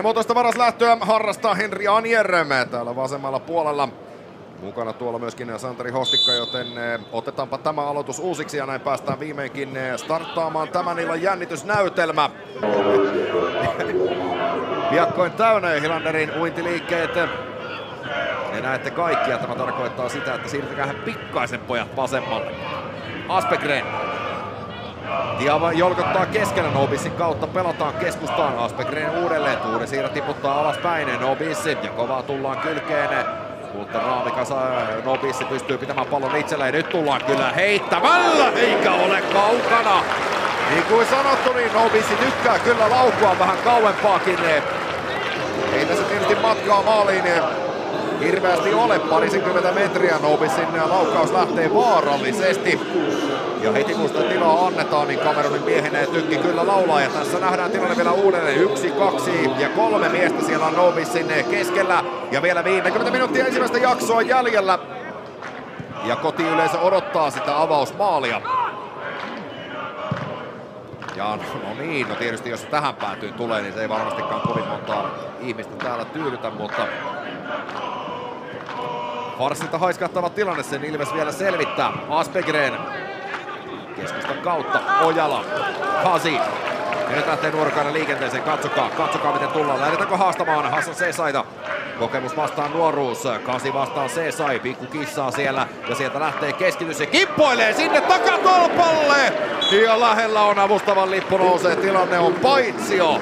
Muotoista varaslähtöä harrastaa Henri Anjerme täällä vasemmalla puolella. Mukana tuolla myöskin Santeri Hostikka, joten otetaanpa tämä aloitus uusiksi ja näin päästään viimeinkin starttaamaan tämän illan jännitysnäytelmä. Piakkoin täynnä Hilanderin uintiliikkeet. Ne näette kaikkia. Tämä tarkoittaa sitä, että siirtykäähän pikkaisen pojat vasemmalle. Aspegren. Tiava jolkottaa keskellä, Nobissin kautta pelataan keskustaan. Aspegren uudelleen, Tuure Siirä tiputtaa alaspäin, Nobissi ja kovaa tullaan kylkeen. Mutta Raamikasa Nobissi pystyy pitämään pallon itselleen. Nyt tullaan kyllä heittämällä, eikä ole kaukana. Niin kuin sanottu, niin Nobissi tykkää kyllä laukua vähän kauempaakin. Ei tässä tietysti matkaa maaliin hirveästi ole, parisenkymmentä metriä. Nobissin laukaus lähtee vaarallisesti. Ja heti kun sitä tilaa annetaan, niin Kamerunin miehen tykki kyllä laulaa. Ja tässä nähdään tilanne vielä uudelleen. 1, 2 ja 3 miestä siellä on Nobissin keskellä. Ja vielä 50 minuuttia ensimmäistä jaksoa jäljellä. Ja kotiyleisö odottaa sitä avausmaalia. Ja no niin, no tietysti jos se tähän päätyy tulee, niin se ei varmastikaan kovin montaa ihmistä täällä tyydytä, mutta farssilta haiskahtava tilanne, sen Ilves vielä selvittää. Aspegren keskustan kautta, Ojala, Hasi. Ja nyt lähtee Nuorukainen liikenteeseen, katsokaa miten tullaan. Lähdetäänkö haastamaan Hassan Seesaita? Kokemus vastaan nuoruus, Kasi vastaan Seesai, pikku kissaa siellä. Ja sieltä lähtee keskitys ja kimppoilee sinne takatolpalle! Ja lähellä on avustavan lippu nousee, tilanne on paitsio.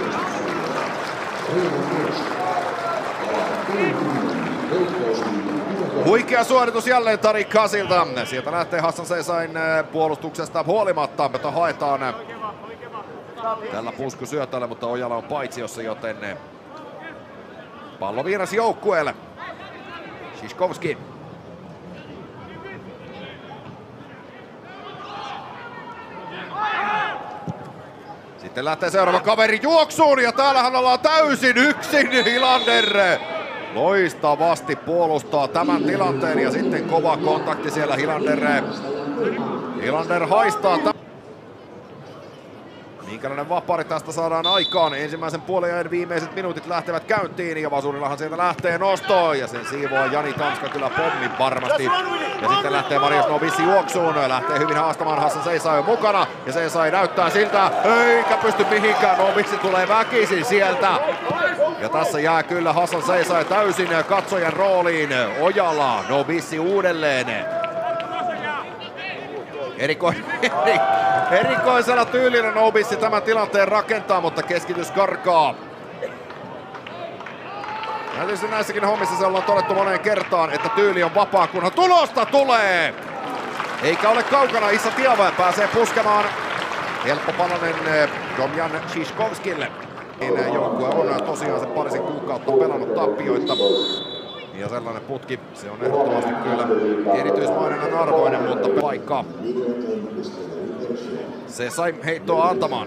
Huikea suoritus jälleen Tarik Kasilta. Sieltä lähtee Hassan Seesain puolustuksesta huolimatta, jota haetaan tällä puskusyötöllä, mutta Ojala on paitsiossa, joten pallo vieras joukkueelle. Shiskovski. Sitten lähtee seuraava kaveri juoksuun ja täällähän ollaan täysin yksin. Hilander loistavasti puolustaa tämän tilanteen ja sitten kova kontakti siellä Hilander haistaa. Minkälainen vapaari tästä saadaan aikaan. Ensimmäisen puolen viimeiset minuutit lähtevät käyntiin ja Vasurillahan sieltä lähtee nostoon ja sen siivoaa Jani Tanska kyllä pommin varmasti. Ja sitten lähtee Marius Nobissi juoksuun, lähtee hyvin haastamaan, Hassan Seesai on mukana ja Seesai näyttää siltä, eikä pysty mihinkään, Nobissi tulee väkisin sieltä. Ja tässä jää kyllä Hassan Seesai täysin katsojan rooliin, Ojala, Nobissi uudelleen. Erikoisella tyylillä Nobissi tämän tilanteen rakentaa, mutta keskitys karkaa. Ja tietysti näissäkin hommissa se ollaan todettu moneen kertaan, että tyyli on vapaa, kunhan tulosta tulee! Eikä ole kaukana, Issa Tiava pääsee puskemaan. Helppo palanen Domjan Shiskovskille. Joukkue on tosiaan se parisen kuukautta pelannut tappioita. Ja sellainen putki, se on ehdottomasti kyllä erityismainen arvoinen, mutta paikka. Se sai heittoa antamaan.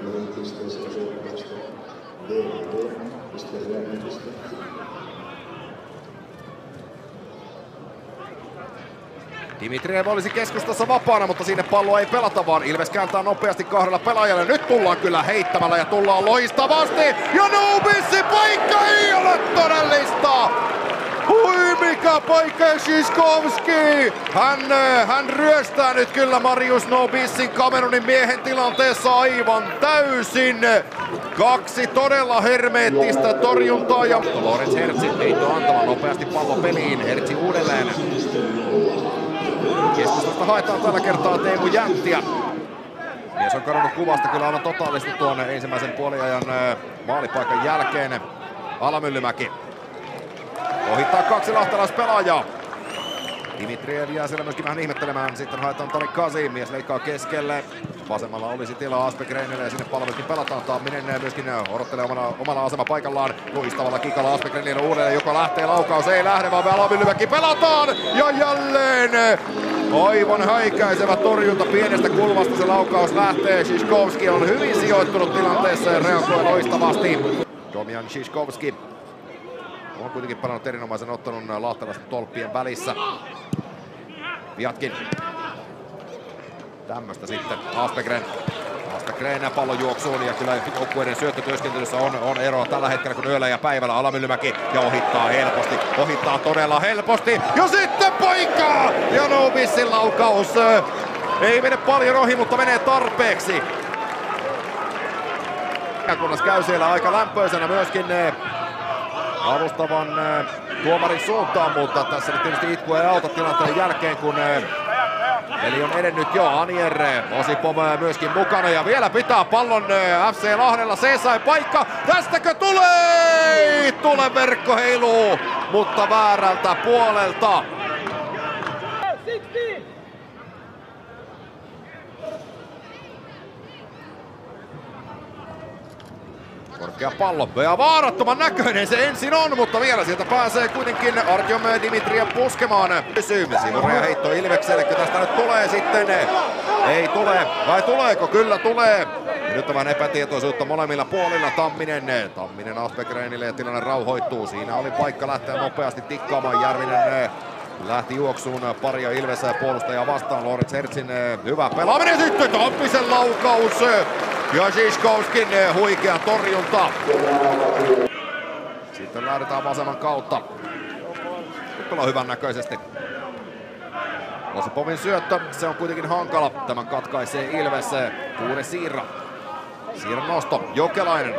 Dimitriev olisi keskustassa vapaana, mutta sinne palloa ei pelata, vaan Ilves kääntää nopeasti kahdella pelaajalle. Nyt tullaan kyllä heittämällä ja tullaan loistavasti. Ja Nobissi paikka ei ole todellista! Hui mikä paikka Shiskovski! Hän ryöstää nyt kyllä Marius Nobissin, Kamerunin miehen tilanteessa aivan täysin. 2 todella hermeettistä torjuntaa ja Lorenz Hertzi heitto antava nopeasti pallo peliin. Hertzi uudelleen. Keskustasta haetaan tällä kertaa Teemu Jänttiä. Mies on kadonnut kuvasta kyllä aivan totaalisesti tuon ensimmäisen puoliajan maalipaikan jälkeen. Alamyllymäki ohittaa 2 lahtelaispelaajaa. Dimitriev jää siellä myöskin vähän ihmettelemään. Sitten haetaan Tarik Kasi. Mies leikkaa keskelle. Vasemmalla olisi tilaa Aspegrenille ja sinne pallo myöskin pelataan. Tamminen myöskin odottelee omalla asemapaikallaan. Loistavalla kikalla Aspegrenille uudelleen, joka lähtee. Laukaus ei lähde, vaan Alamyllymäki pelataan. Ja jälleen aivan häikäisevä torjunta pienestä kulmasta. Se laukaus lähtee. Shiskovski on hyvin sijoittunut tilanteessa ja reagoi loistavasti. Domjan Shiskovski on kuitenkin pelannut erinomaisen ottelun lahtelaisten tolppien välissä. Viatkin. Tämmöstä sitten Aspegren Aspegren pallon juoksuun ja kyllä joukkueiden syöttötyöskentelyssä on eroa tällä hetkellä kun yöllä ja päivällä. Alamyllymäki ja ohittaa helposti, ohittaa todella helposti ja sitten paikkaa! Ja Novisin laukaus ei mene paljon ohi, mutta menee tarpeeksi. Kunnas käy siellä aika lämpöisenä myöskin avustavan tuomarin suuntaan, mutta tässä nyt tietysti itku ei auta tilanteen jälkeen, kun eli on edennyt jo. Anier, Osipov myöskin mukana ja vielä pitää pallon FC Lahdella. Seesai paikka, tästäkö tulee? Tule verkko heiluu, mutta väärältä puolelta. Korkea pallo ja vaarattoman näköinen se ensin on, mutta vielä sieltä pääsee kuitenkin Artyom Dimitriev puskemaan. Sivureja heitto Ilvekselle, tästä nyt tulee sitten. Ei tule, vai tuleeko? Kyllä tulee. Ja nyt on vähän epätietoisuutta molemmilla puolilla. Tamminen Aspegrenille ja tilanne rauhoittuu. Siinä oli paikka lähteä nopeasti tikkaamaan. Järvinen lähti juoksuun paria Ilves puolustajaa vastaan. Lorenz Hertzin hyvä pelaaminen, sitten Tammisen laukaus. Ja Žižkovskin huikea torjunta. Sitten lähdetään vasemman kautta. Nyt ollaan hyvän näköisesti. Osipovin syöttö, se on kuitenkin hankala. Tämän katkaisee Ilves. Kuuden Siirra. Siirran nosto, Jokelainen.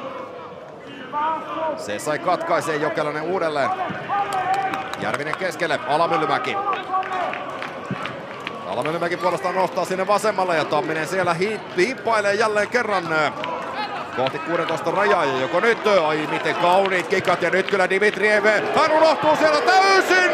Se sai katkaisee Jokelainen uudelleen. Järvinen keskelle, Alamyllymäki. Alamyllymäki puolestaan nostaa sinne vasemmalle ja Tamminen siellä hiippailee jälleen kerran kohti 16 rajaa ja joko nyt, ai miten kauniit kikat ja nyt kyllä Dimitriev, hän unohtuu siellä täysin!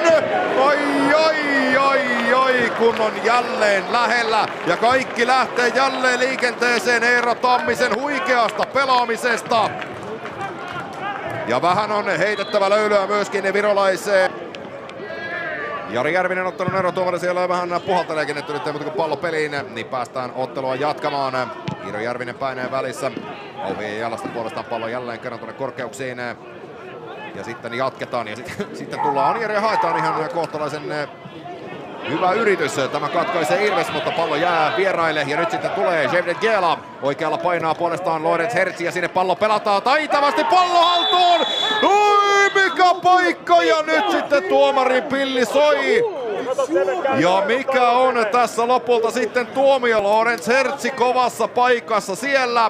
Ai kun on jälleen lähellä ja kaikki lähtee jälleen liikenteeseen Eero Tammisen huikeasta pelaamisesta. Ja vähän on heitettävä löylyä myöskin virolaiseen. Jari Järvinen ottanut erotuomari siellä vähän puhalteleekin, että nyt ei muuta kuin pallo peliin, niin päästään ottelua jatkamaan. Iiro Järvinen paineen välissä. Auhien jalasta puolestaan pallo jälleen kerran tuonne korkeuksiin. Ja sitten jatketaan ja sitten tullaan Anier ja haetaan ihan kohtalaisen hyvä yritys. Tämä katkaisee Ilves, mutta pallo jää vieraille ja nyt sitten tulee Jevdet Gela. Oikealla painaa puolestaan Lorenz Hertz ja sinne pallo pelataan taitavasti, pallo haltuun! Mikä paikka ja nyt sitten tuomarin pilli soi. Ja mikä on tässä lopulta sitten tuomio? Lorenz Hertz kovassa paikassa siellä.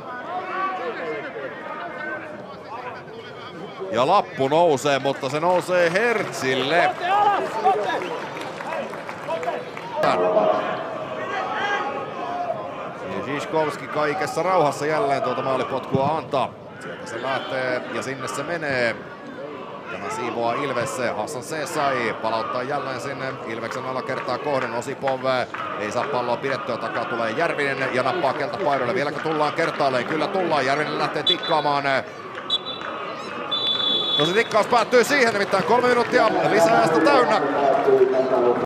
Ja lappu nousee, mutta se nousee Hertzille. Ja Žižkovski kaikessa rauhassa jälleen tuota maalipotkua antaa. Sieltä se lähtee ja sinne se menee. Tämä siivoaa Ilves. Hassan Seesai palauttaa jälleen sinne Ilveksen alakertaa kohden. Osipov ei saa palloa pidettyä. Takaa tulee Järvinen ja nappaa keltapaidoille. Vieläkö tullaan kertaalleen? Kyllä tullaan. Järvinen lähtee tikkaamaan. No se tikkaus päättyy siihen, nimittäin 3 minuuttia lisäajasta täynnä.